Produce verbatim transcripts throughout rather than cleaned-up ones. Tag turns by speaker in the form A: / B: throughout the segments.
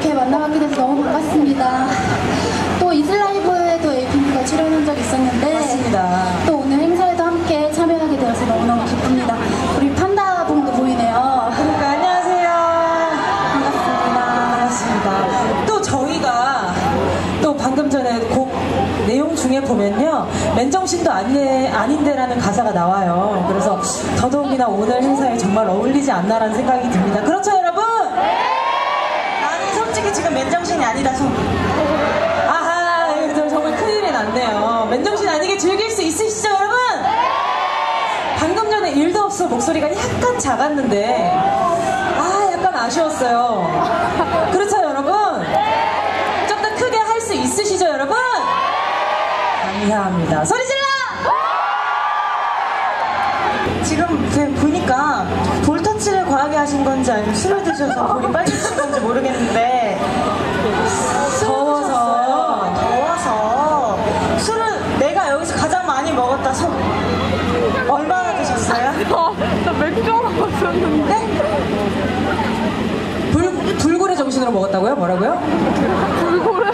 A: 이렇게 만나뵙게 돼서 너무 반갑습니다. 또 이슬라이브에도 에이핑크가 출연한 적이 있었는데
B: 맞습니다.
A: 또 오늘 행사에도 함께 참여하게 되어서 너무너무 기쁩니다. 우리 판다봉도 보이네요.
B: 그러니까 안녕하세요.
A: 반갑습니다.
B: 반갑습니다. 또 저희가 또 방금 전에 곡 내용 중에 보면요, 맨정신도 아니, 아닌데라는 가사가 나와요. 그래서 더더욱이나 오늘 행사에 정말 어울리지 않나라는 생각이 듭니다. 그렇죠 여러분? 네! 나는 솔직히 지금 맨정신이 아니라서 아하, 이거 정말 큰일이 났네요. 맨정신 아니게 즐길 수 있으시죠 여러분? 네! 방금 전에 일도 없어 목소리가 약간 작았는데 아, 약간 아쉬웠어요. 그렇죠 여러분? 좀 더 크게 할 수 있으시죠 여러분? 감사합니다. 소리 질러! 지금 보니까 볼터치를 과하게 하신 건지 아니면 술을 드셔서 볼이 빨개지신 건지 모르겠는데 더워서 더워서 술을 내가 여기서 가장 많이 먹었다 서 얼마나 드셨어요?
C: 나 맥주 하나 마셨는데.
B: 네? 불, 불굴의 정신으로 먹었다고요? 뭐라고요?
C: 불고래.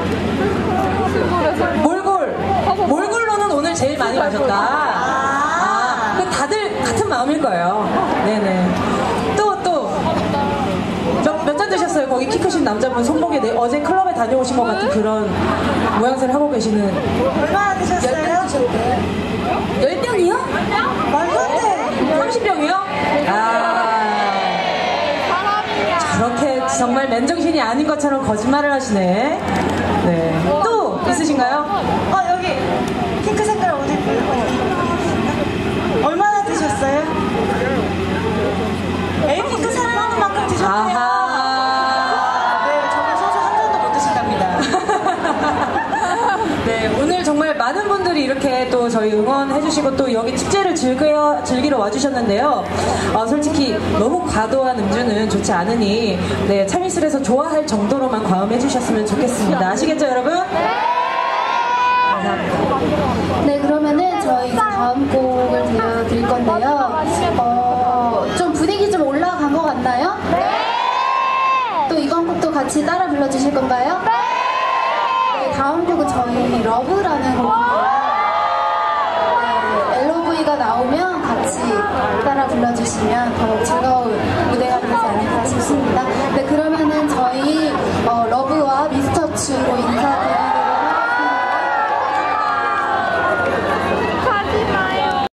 B: 몰골! 몰골로는 오늘 제일 많이 마셨다. 아, 그 다들 같은 마음일 거예요. 네네. 또, 또. 몇, 몇 잔 드셨어요? 거기 키 크신 남자분 손목에 네, 어제 클럽에 다녀오신 것 같은 그런 모양새를 하고 계시는. 얼마나 드셨어요? 열 병이요? 말도 안 돼. 삼십 병이요? 아. 저렇게 정말 맨정신이 아닌 것처럼 거짓말을 하시네. 네. 또 있으신가요? 어, 여기 핑크 색깔 어디 있어요? 얼마나 드셨어요? 에이핑크 사랑하는 만큼 드셨네요. 아하. 네, 정말 소주 한 잔도 못 드신답니다. 네, 오늘 정말 많은 분들이 이렇게 또 저희 응원해주시고 또 여기 축제를 즐겨, 즐기러 와주셨는데요. 어, 솔직히 너무 과도한 음주는 좋지 않으니 네, 참이슬에서 좋아할 정도로만 과음해주셨으면 좋겠습니다. 아시겠죠 여러분? 네! 감사합니다.
A: 네, 그러면은 저희 이제 다음 곡을 들려드릴 건데요. 어, 좀 분위기 좀 올라간 것 같나요? 네! 또 이번 곡도 같이 따라 불러주실 건가요? 네! 네, 다음 곡은 저희 러브라는 곡인데요. 네, 엘오브이가 나오면 같이 따라 불러주시면 더욱 즐거운 무대가 되지 않을까 싶습니다. 네, 그러면은 저희 어, 러브와 미스터추로 인사드리겠습니다.